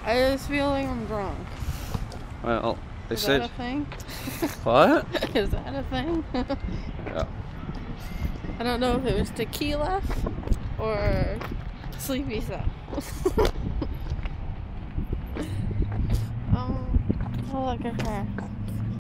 I just feel like I'm drunk. Well, they Is said. that a thing? What? Is that a thing? Yeah. I don't know if it was tequila or sleepy stuff. Oh, look at her.